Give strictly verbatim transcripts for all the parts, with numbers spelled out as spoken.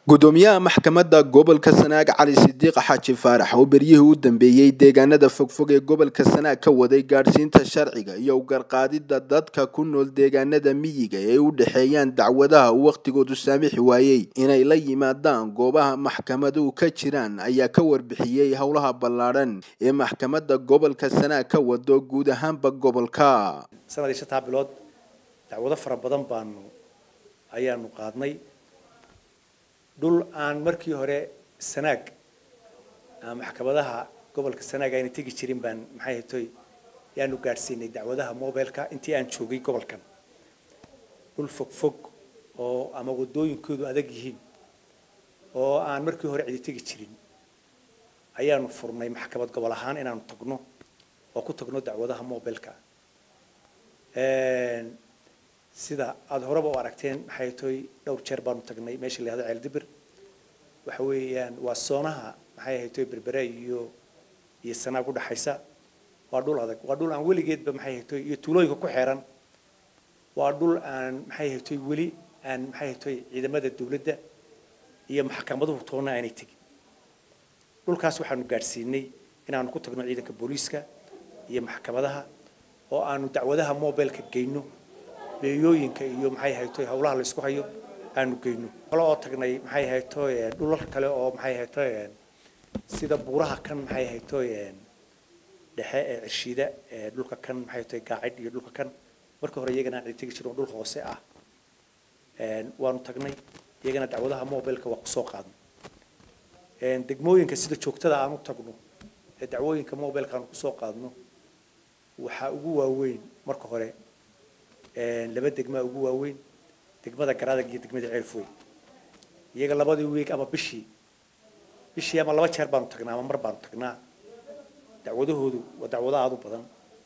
gudoomiyaha maxkamadda gobolka Sanaag Cali Sidiiq Xaaji Faarax oo beriyihii u dambeeyay deegaanada fogfog ee gobolka Sanaag ka waday gaarsiinta sharciga iyo garqaadida dadka ku nool deegaanada miyiga ee u dhaxeeyaan dacwadaha waqtigoodu saamixi waayay inay la yimaadaan goobaha maxkamaduhu ka jiraan ayaa ka warbixiyay howlaha ballaaran ee maxkamadda gobolka Sanaag ka wado guud ahaanba gobolka. sanadii shan bilood dacwado fara badan baan ayaanu qaadnay dul aan markii hore Sanaag maxkamadaha gobolka Sanaag ay tagi jirin baan maxay tahay yaanu gaarsiinay dacwadaha mobilka intii aan joogay gobolkan dul fog fog oo ama wadooyinkoodu adag yihiin oo aan markii hore cid tagi jirin ayaanu furnay maxkamad gobol ahaan inaanu tagno oo ku tagno dacwadaha mobilka ee sida aad horeba u aragteen maxay tahay dhowr jeer baan tagnay meesha la yiraahdo Ceeldibir waxa weeyaan waa soonaha maxay tahay berbera iyo iyo Sanaag u dhaxaysa waa dhul adag waa dhul aan weligeedba maxay tahay iyo tuulooyinka ku xeeran waa dhul aan maxay tahay weli aan maxay tahay ciidamada dawladda iyo maxkamaduhu toona aanay tagin dhulkaas waxaanu gaarsiinay inaanu ku tagno ciidanka booliiska iyo maxkamadaha oo aanu dacwadaha mobilka geyno beeyooyinka iyo maxay haytay hawlaha la isku hayo aanu geyno kala oo tagnay maxay haytay dhulal kale oo maxay haytay sida buuraha kan maxay haytay dhexe ee cirshiida dhulka kan maxay haytay gaacid iyo dhulka kan marka hore iyagana ay tagi jireen dhul hoose ah een waanu tagnay iyagana dacwadaha mobilka waa ku soo qaadnay een degmooyinka sida joogtada aanu tagno ee dacwooyinka mobilka aanu ku soo qaadno waxa ugu waaweyn marka hore laba degmo ugu waaweyn degmada Garadag iyo degmada Ceelfoy iyaga labadii week ama bishii bishii ama laba jeer baan tagnaa ama mar baan tagnaa dacwadahoodu waa dacwado aad u badan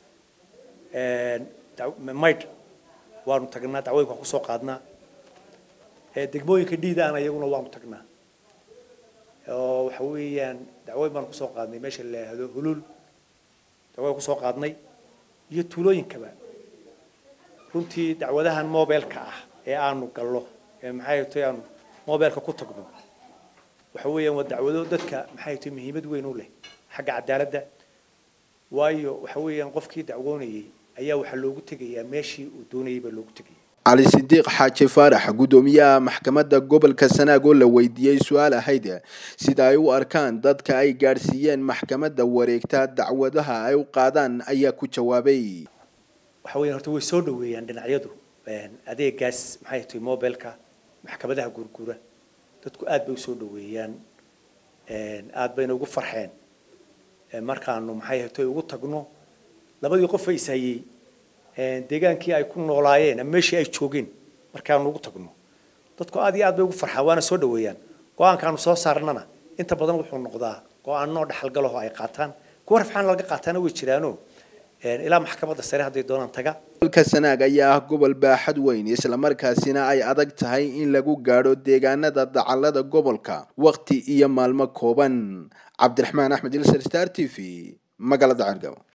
ee mayd waanu tagnaa dacwooyinka ku soo qaadnaa ee degmooyinka dhiidaan ayaguna waanu tagnaa oo waxa weeyaan dacwooyin baan ku soo qaadnay meesha la yiraahdo Hulul dacwooyin ku soo qaadnay iyo tuulooyinkaba runtii dacwadahan mobilka ah ee aanu gallo ee maxay tahay aanu mobilka ku tagno waxa weeyaan waa dacwado dadka maxay tahay muhiimad weyn u leh xagga cadaaladda waayo waxa weeyaan qofkii dacwoonayay ayaa waxa loogu tagayaa meeshii uu doonayay ba loogu tagay. Cali Sidiiq Xaaji Faarax gudoomiyaha maxkamadda gobolka Sanaag oo la weydiiyay su'aal ahayd sida ay u arkaan dadka ay gaarsiiyeen maxkamadda wareegta dacwadaha ay u qaadaan ayaa ku jawaabay waxa weeyaan horta way soo dhaweeyaan dhinacyadu een adeegaas maxay tahay mobilka maxkamadaha gurgura dadku aad bay u soo dhaweeyaan een aad bayna ugu farxeen ee markaanu maxay tahay ugu tagno labadii qof ay isayay een deegaankii ay ku noolaayeen ama meeshii ay joogeen markaanu ugu tagno dadku aad iyo aad bay ugu farxaan waana soo dhaweeyaan go'aankaanu soo saarnana inta badan wuxuu noqdaa go'aano dhaxal galo ay qaataan kuwa rafcaan laga qaatana way jiraano ilaa maxkamadda sare haday doonaan taga gobolka Sanaag ayaa ah gobol baaxad weyn isla markaasina ay adag tahay in lagu gaaro deegaanada dacallada gobolka waqti iyo maalmo kooban. Cabdiraxmaan Axmed Ilsar Star T V magaalada Argabo.